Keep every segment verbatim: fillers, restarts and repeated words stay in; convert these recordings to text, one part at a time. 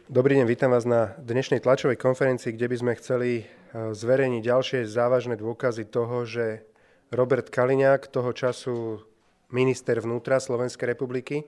Dobrý deň, vítam vás na dnešnej tlačovej konferencii, kde by sme chceli zverejniť ďalšie závažné dôkazy toho, že Robert Kaliňák, toho času minister vnútra Slovenskej republiky,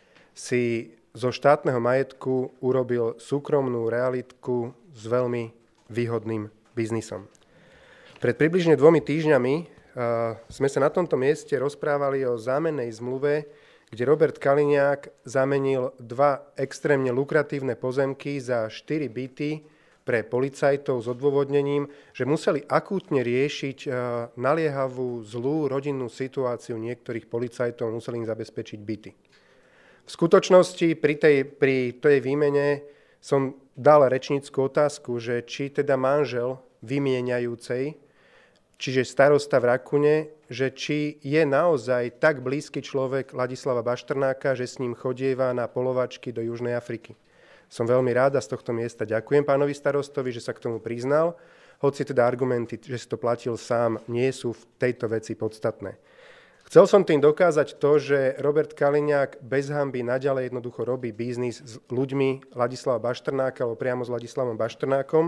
si zo štátneho majetku urobil súkromnú realitku s veľmi výhodným biznisom. Pred približne dvomi týždňami uh, sme sa na tomto mieste rozprávali o zámennej zmluve, kde Robert Kaliňák zamenil dva extrémne lukratívne pozemky za štyri byty pre policajtov s odôvodnením, že museli akútne riešiť uh, naliehavú zlú rodinnú situáciu niektorých policajtov, museli im zabezpečiť byty. V skutočnosti pri tej, pri tej výmene som dal rečnícku otázku, že či teda manžel vymieňajúcej, čiže starosta v Rakune, že či je naozaj tak blízky človek Ladislava Baštrnáka, že s ním chodieva na polovačky do Južnej Afriky. Som veľmi rád a z tohto miesta ďakujem pánovi starostovi, že sa k tomu priznal, hoci teda argumenty, že si to platil sám, nie sú v tejto veci podstatné. Chcel som tým dokázať to, že Robert Kaliňák bez hanby naďalej jednoducho robí biznis s ľuďmi Ladislava Baštrnáka alebo priamo s Ladislavom Baštrnákom.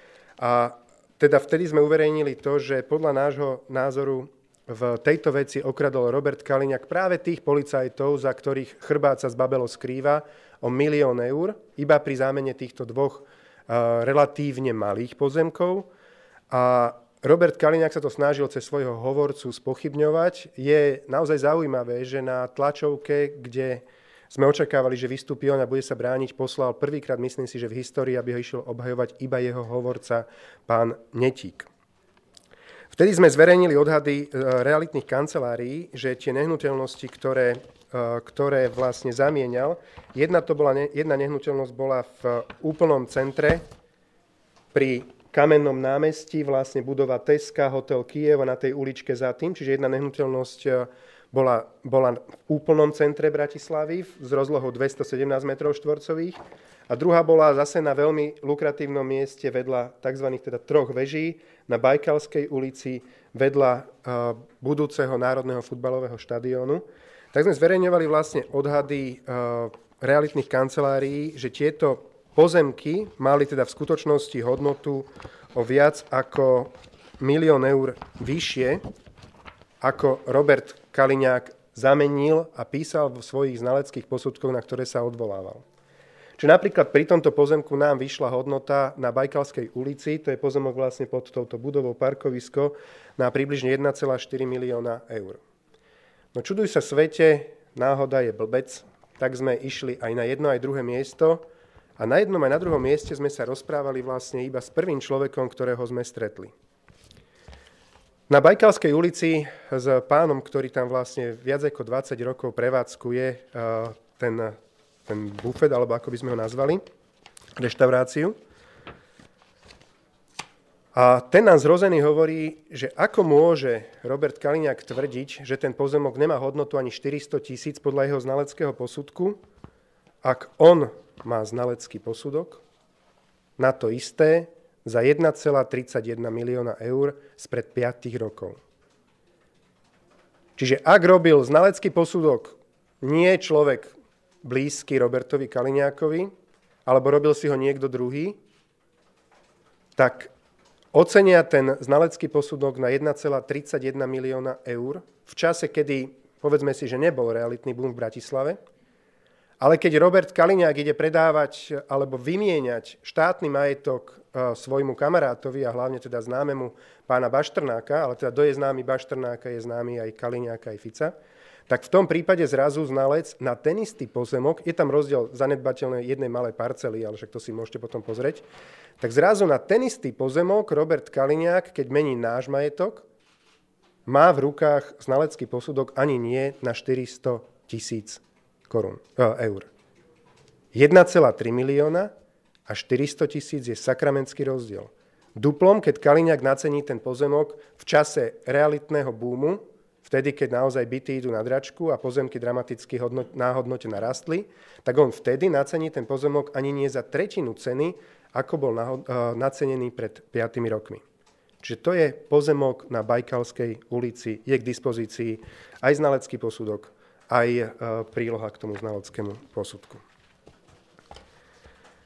A teda vtedy sme uverejnili to, že podľa nášho názoru v tejto veci okradol Robert Kaliňák práve tých policajtov, za ktorých chrbát sa z Babelo skrýva, o milión eur, iba pri zámene týchto dvoch uh, relatívne malých pozemkov. A Robert Kaliňák sa to snažil cez svojho hovorcu spochybňovať. Je naozaj zaujímavé, že na tlačovke, kde sme očakávali, že vystúpi on a bude sa brániť, poslal prvýkrát, myslím si, že v histórii, aby ho išiel obhajovať iba jeho hovorca, pán Netík. Vtedy sme zverejnili odhady realitných kancelárií, že tie nehnuteľnosti, ktoré, ktoré vlastne zamienial, jedna, to bola, jedna nehnuteľnosť bola v úplnom centre pri Kamennom námestí, vlastne budova Teska, hotel Kyjev a na tej uličke za tým, čiže jedna nehnuteľnosť bola, bola v úplnom centre Bratislavy s rozlohou dvestosedemnásť metrov štvorcových a druhá bola zase na veľmi lukratívnom mieste vedľa tzv. Teda troch veží na Bajkalskej ulici vedľa uh, budúceho národného futbalového štadiónu. Tak sme zverejňovali vlastne odhady uh, realitných kancelárií, že tieto pozemky mali teda v skutočnosti hodnotu o viac ako milión eur vyššie, ako Robert Kaliňák zamenil a písal vo svojich znaleckých posudkoch, na ktoré sa odvolával. Čiže napríklad pri tomto pozemku nám vyšla hodnota na Bajkalskej ulici, to je pozemok vlastne pod touto budovou parkovisko, na približne jeden celá štyri milióna eur. No čuduj sa svete, náhoda je blbec, tak sme išli aj na jedno, aj druhé miesto. A na jednom aj na druhom mieste sme sa rozprávali vlastne iba s prvým človekom, ktorého sme stretli. Na Bajkalskej ulici s pánom, ktorý tam vlastne viac ako dvadsať rokov prevádzkuje ten, ten bufet, alebo ako by sme ho nazvali, reštauráciu. A ten nám zrozený hovorí, že ako môže Robert Kaliňák tvrdiť, že ten pozemok nemá hodnotu ani štyristo tisíc podľa jeho znaleckého posudku, ak on má znalecký posudok na to isté za jeden celá tridsaťjeden milióna eur spred päť rokov. Čiže ak robil znalecký posudok nie človek blízky Robertovi Kaliňákovi, alebo robil si ho niekto druhý, tak ocenia ten znalecký posudok na jeden celá tridsaťjeden milióna eur v čase, kedy, povedzme si, že nebol realitný boom v Bratislave. Ale keď Robert Kaliňák ide predávať alebo vymieňať štátny majetok svojmu kamarátovi a hlavne teda známemu pána Baštrnáka, ale teda kto je známy Baštrnáka, je známy aj Kaliňáka, aj Fica, tak v tom prípade zrazu znalec na ten istý pozemok, je tam rozdiel zanedbateľnej jednej malej parcely, ale však to si môžete potom pozrieť, tak zrazu na ten istý pozemok Robert Kaliňák, keď mení náš majetok, má v rukách znalecký posudok ani nie na štyristo tisíc korún, eur. jeden celá tri milióna a štyristo tisíc je sakramentský rozdiel. Duplom, keď Kaliňák nacení ten pozemok v čase realitného búmu, vtedy, keď naozaj byty idú na dračku a pozemky dramaticky hodnot, náhodnote narastli, tak on vtedy nacení ten pozemok ani nie za tretinu ceny, ako bol nahod, uh, nacenený pred piatimi rokmi. Čiže to je pozemok na Bajkalskej ulici, je k dispozícii aj znalecký posudok, aj príloha k tomu znaleckému posudku.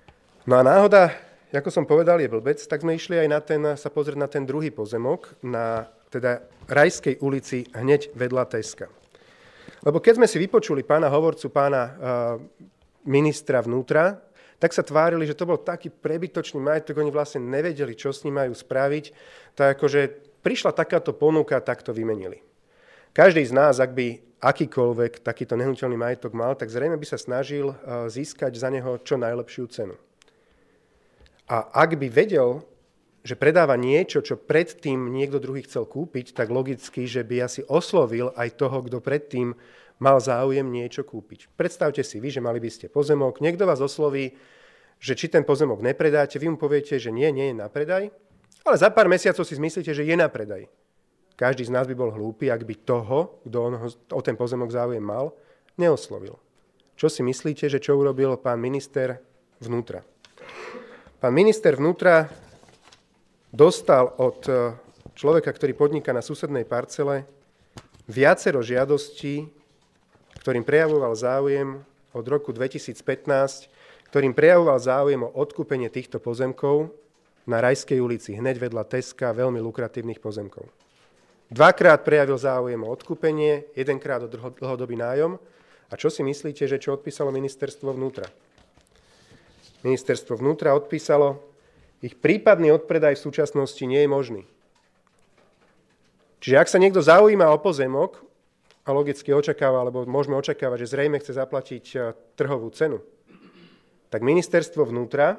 No a náhoda, ako som povedal, je blbec, tak sme išli aj na ten, sa pozrieť na ten druhý pozemok, na teda Rajskej ulici hneď vedľa Teska. Lebo keď sme si vypočuli pána hovorcu, pána uh, ministra vnútra, tak sa tvárili, že to bol taký prebytočný majetok, oni vlastne nevedeli, čo s ním majú spraviť. Tak akože prišla takáto ponuka, tak to vymenili. Každý z nás, ak by akýkoľvek takýto nehnuteľný majetok mal, tak zrejme by sa snažil získať za neho čo najlepšiu cenu. A ak by vedel, že predáva niečo, čo predtým niekto druhý chcel kúpiť, tak logicky, že by asi oslovil aj toho, kto predtým mal záujem niečo kúpiť. Predstavte si vy, že mali by ste pozemok, niekto vás osloví, že či ten pozemok nepredáte, vy mu poviete, že nie, nie je na predaj, ale za pár mesiacov si myslíte, že je na predaj. Každý z nás by bol hlúpy, ak by toho, kto on ho, o ten pozemok záujem mal, neoslovil. Čo si myslíte, že čo urobil pán minister vnútra? Pán minister vnútra dostal od človeka, ktorý podniká na susednej parcele, viacero žiadostí, ktorým prejavoval záujem od roku dvetisícpätnásť, ktorým prejavoval záujem o odkúpenie týchto pozemkov na Rajskej ulici, hneď vedľa Teska, veľmi lukratívnych pozemkov. Dvakrát prejavil záujem o odkúpenie, jedenkrát o dlhodobý nájom. A čo si myslíte, že čo odpísalo ministerstvo vnútra? Ministerstvo vnútra odpísalo, ich prípadný odpredaj v súčasnosti nie je možný. Čiže ak sa niekto zaujíma o pozemok, a logicky očakáva, alebo môžeme očakávať, že zrejme chce zaplatiť trhovú cenu, tak ministerstvo vnútra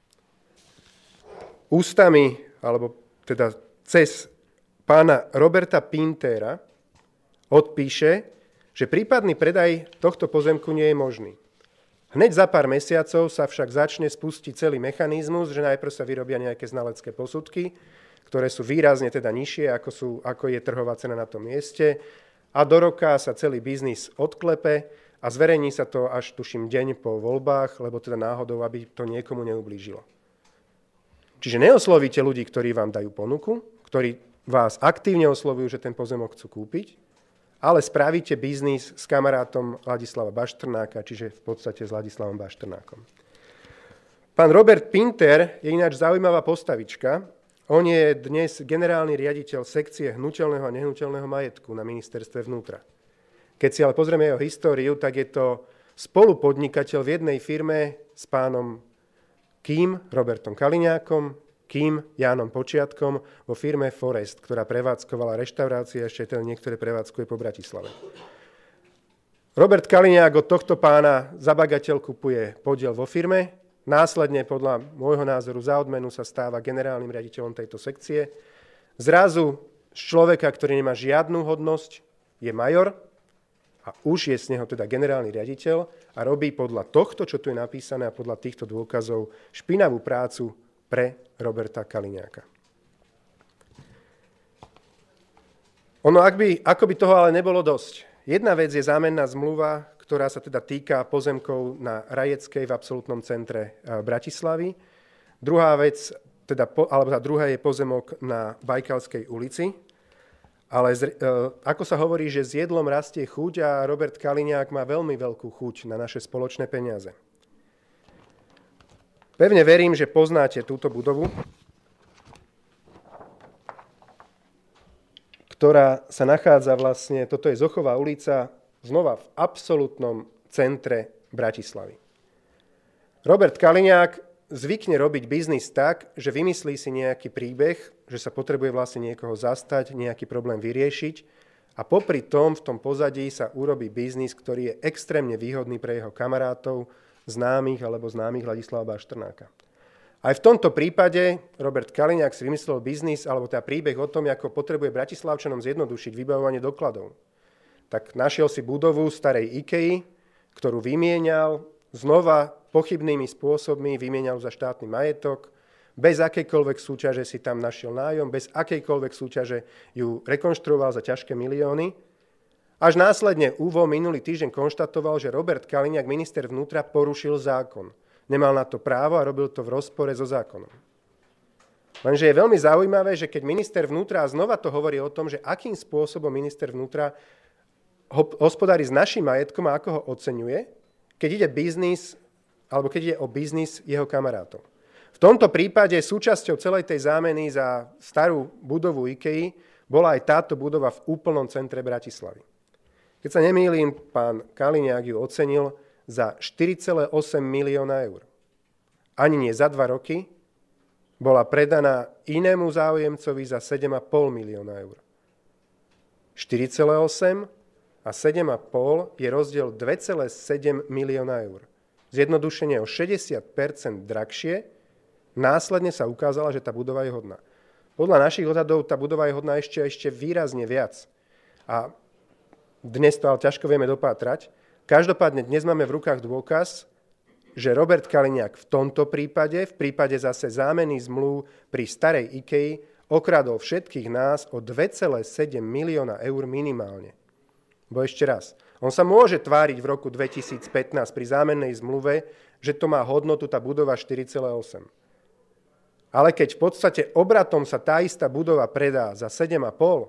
ústami, alebo teda cez pána Roberta Pintera odpíše, že prípadný predaj tohto pozemku nie je možný. Hneď za pár mesiacov sa však začne spustiť celý mechanizmus, že najprv sa vyrobia nejaké znalecké posudky, ktoré sú výrazne teda nižšie, ako, sú, ako je trhová cena na tom mieste. A do roka sa celý biznis odklepe a zverejní sa to až, tuším, deň po voľbách, lebo teda náhodou, aby to niekomu neublížilo. Čiže neoslovíte ľudí, ktorí vám dajú ponuku, ktorí vás aktívne oslovujú, že ten pozemok chcú kúpiť, ale spravíte biznis s kamarátom Ladislava Baštrnáka, čiže v podstate s Ladislavom Baštrnákom. Pán Robert Pinter je ináč zaujímavá postavička. On je dnes generálny riaditeľ sekcie hnuteľného a nehnuteľného majetku na ministerstve vnútra. Keď si ale pozrieme jeho históriu, tak je to spolupodnikateľ v jednej firme s pánom Kým, Robertom Kaliňákom, Kým, Jánom Počiatkom vo firme Forest, ktorá prevádzkovala reštaurácie a ešte teda niektoré prevádzkuje po Bratislave. Robert Kaliňák od tohto pána za bagateľ kupuje podiel vo firme. Následne, podľa môjho názoru, za odmenu sa stáva generálnym riaditeľom tejto sekcie. Zrazu z človeka, ktorý nemá žiadnu hodnosť, je major a už je z neho teda generálny riaditeľ a robí podľa tohto, čo tu je napísané a podľa týchto dôkazov špinavú prácu pre Roberta Kaliňáka. Ono, ak by, ako by toho ale nebolo dosť. Jedna vec je zámenná zmluva, ktorá sa teda týka pozemkov na Rajeckej v absolútnom centre Bratislavy. Druhá vec, teda, alebo tá druhá je pozemok na Bajkalskej ulici. Ale z, ako sa hovorí, že s jedlom rastie chuť a Robert Kaliňák má veľmi veľkú chuť na naše spoločné peniaze. Pevne verím, že poznáte túto budovu, ktorá sa nachádza vlastne, toto je Zochová ulica, znova v absolútnom centre Bratislavy. Robert Kaliňák zvykne robiť biznis tak, že vymyslí si nejaký príbeh, že sa potrebuje vlastne niekoho zastať, nejaký problém vyriešiť a popri tom v tom pozadí sa urobí biznis, ktorý je extrémne výhodný pre jeho kamarátov, známych alebo známych Ladislava Baštrnáka. Aj v tomto prípade Robert Kaliňák si vymyslel biznis alebo teda príbeh o tom, ako potrebuje Bratislavčanom zjednodušiť vybavovanie dokladov. Tak našiel si budovu starej IKEA, ktorú vymienial, znova pochybnými spôsobmi vymienial za štátny majetok, bez akejkoľvek súťaže si tam našiel nájom, bez akejkoľvek súťaže ju rekonštruoval za ťažké milióny. Až následne úvo minulý týždeň konštatoval, že Robert Kaliňák, minister vnútra, porušil zákon. Nemal na to právo a robil to v rozpore so zákonom. Lenže je veľmi zaujímavé, že keď minister vnútra, a znova to hovorí o tom, že akým spôsobom minister vnútra hospodári s našim majetkom a ako ho oceňuje, keď ide biznis alebo keď ide o biznis jeho kamarátov. V tomto prípade súčasťou celej tej zámeny za starú budovu IKEA bola aj táto budova v úplnom centre Bratislavy. Keď sa nemýlim, pán Kaliňák ju ocenil za štyri celé osem milióna eur. Ani nie za dva roky bola predaná inému záujemcovi za sedem celé päť milióna eur. štyri celé osem a sedem celé päť je rozdiel dva celé sedem milióna eur. Zjednodušenie o šesťdesiat percent drahšie, následne sa ukázala, že tá budova je hodná. Podľa našich odhadov tá budova je hodná ešte, ešte výrazne viac. A dnes to ale ťažko vieme dopátrať. Každopádne dnes máme v rukách dôkaz, že Robert Kaliňák v tomto prípade, v prípade zase zámeny zmluv pri starej IKEA, okradol všetkých nás o dva celé sedem milióna eur minimálne. Bo ešte raz, on sa môže tváriť v roku dvetisícpätnásť pri zámennej zmluve, že to má hodnotu tá budova štyri celé osem. Ale keď v podstate obratom sa tá istá budova predá za sedem celé päť,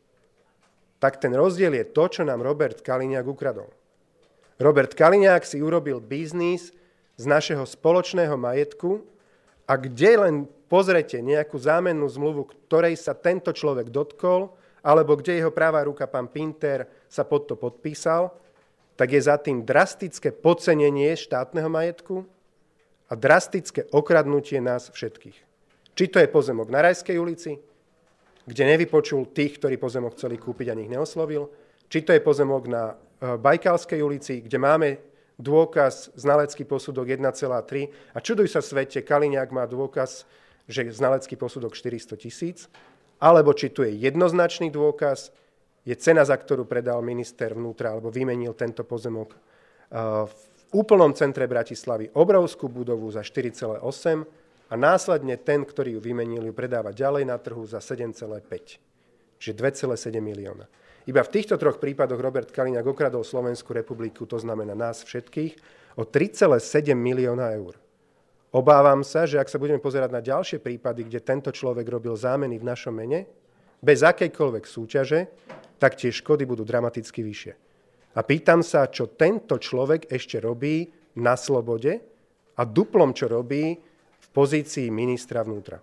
tak ten rozdiel je to, čo nám Robert Kaliňák ukradol. Robert Kaliňák si urobil biznis z našeho spoločného majetku a kde len pozrete nejakú zámennú zmluvu, ktorej sa tento človek dotkol, alebo kde jeho pravá ruka, pán Pinter, sa pod to podpísal, tak je za tým drastické podcenenie štátneho majetku a drastické okradnutie nás všetkých. Či to je pozemok na Rajskej ulici, kde nevypočul tých, ktorí pozemok chceli kúpiť a ich neoslovil, či to je pozemok na Bajkalskej ulici, kde máme dôkaz, znalecký posudok jeden celé tri a čuduj sa svete, Kaliňák má dôkaz, že znalecký posudok štyristo tisíc, alebo či tu je jednoznačný dôkaz, je cena, za ktorú predal minister vnútra alebo vymenil tento pozemok v úplnom centre Bratislavy obrovskú budovu za štyri celé osem a následne ten, ktorý ju vymenil, ju predáva ďalej na trhu za sedem celé päť. Čiže dva celé sedem milióna. Iba v týchto troch prípadoch Robert Kaliňák okradol Slovenskú republiku, to znamená nás všetkých, o tri celé sedem milióna eur. Obávam sa, že ak sa budeme pozerať na ďalšie prípady, kde tento človek robil zámeny v našom mene, bez akejkoľvek súťaže, tak tie škody budú dramaticky vyššie. A pýtam sa, čo tento človek ešte robí na slobode a duplom, čo robí v pozícii ministra vnútra.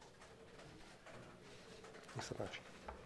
Nech sa páči.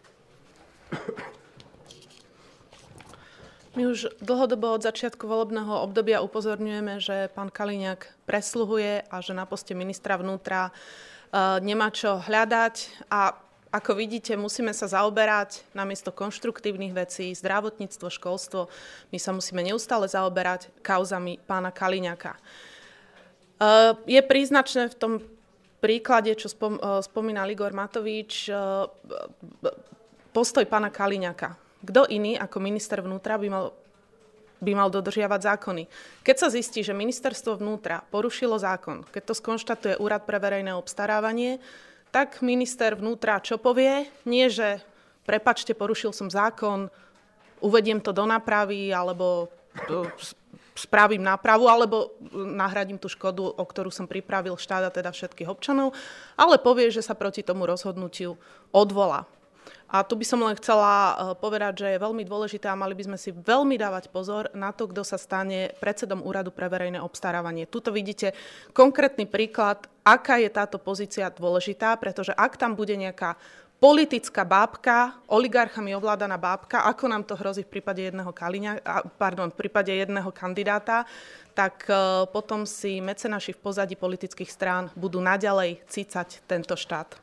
My už dlhodobo od začiatku volebného obdobia upozorňujeme, že pán Kaliňák presluhuje a že na poste ministra vnútra uh, nemá čo hľadať. A ako vidíte, musíme sa zaoberať namiesto konštruktívnych vecí, zdravotníctvo, školstvo, my sa musíme neustále zaoberať kauzami pána Kaliňáka. Uh, je príznačné v tom príklade, čo spom, uh, spomínal Igor Matovič, uh, postoj pána Kaliňáka. Kto iný ako minister vnútra by mal, by mal dodržiavať zákony? Keď sa zistí, že ministerstvo vnútra porušilo zákon, keď to skonštatuje Úrad pre verejné obstarávanie, tak minister vnútra čo povie? Nie, že prepáčte, porušil som zákon, uvediem to do nápravy, alebo spravím nápravu, alebo nahradím tú škodu, o ktorú som pripravil štát a teda všetkých občanov, ale povie, že sa proti tomu rozhodnutiu odvolá. A tu by som len chcela povedať, že je veľmi dôležité a mali by sme si veľmi dávať pozor na to, kto sa stane predsedom Úradu pre verejné obstarávanie. Tuto vidíte konkrétny príklad, aká je táto pozícia dôležitá, pretože ak tam bude nejaká politická bábka, oligarchami ovládaná bábka, ako nám to hrozí v prípade jedného Kaliňa, pardon, v prípade jedného kandidáta, tak potom si mecenaši v pozadí politických strán budú naďalej cícať tento štát.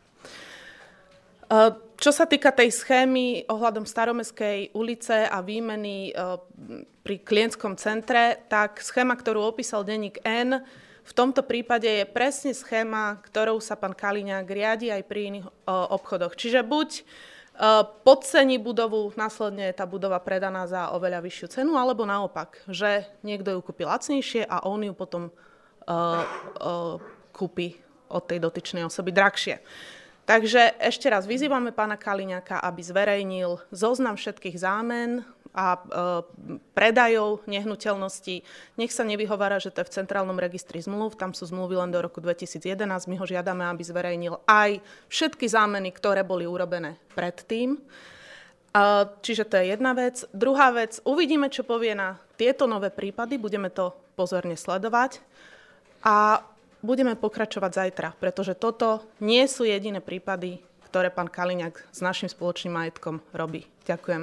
Čo sa týka tej schémy ohľadom Staromestskej ulice a výmeny pri klientskom centre, tak schéma, ktorú opísal denník N, v tomto prípade je presne schéma, ktorou sa pán Kaliňák riadi aj pri iných obchodoch. Čiže buď podcení budovu, následne je tá budova predaná za oveľa vyššiu cenu, alebo naopak, že niekto ju kúpi lacnejšie a on ju potom uh, uh, kúpi od tej dotyčnej osoby drahšie. Takže ešte raz vyzývame pána Kaliňáka, aby zverejnil zoznam všetkých zámen a e, predajov nehnuteľností. Nech sa nevyhovára, že to je v centrálnom registri zmluv, tam sú zmluvy len do roku dvetisíc jedenásť. My ho žiadame, aby zverejnil aj všetky zámeny, ktoré boli urobené predtým. E, čiže to je jedna vec. Druhá vec, uvidíme, čo povie na tieto nové prípady, budeme to pozorne sledovať. a budeme pokračovať zajtra, pretože toto nie sú jediné prípady, ktoré pán Kaliňák s našim spoločným majetkom robí. Ďakujem.